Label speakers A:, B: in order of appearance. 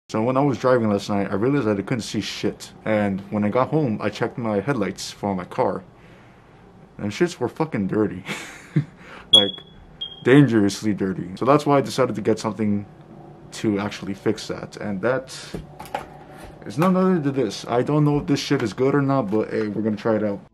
A: So when I was driving last night, I realized that I couldn't see shit. And when I got home, I checked my headlights for my car. And shits were fucking dirty. Like, dangerously dirty. So that's why I decided to get something to actually fix that. And that is none other than this. I don't know if this shit is good or not, but hey, we're gonna try it out.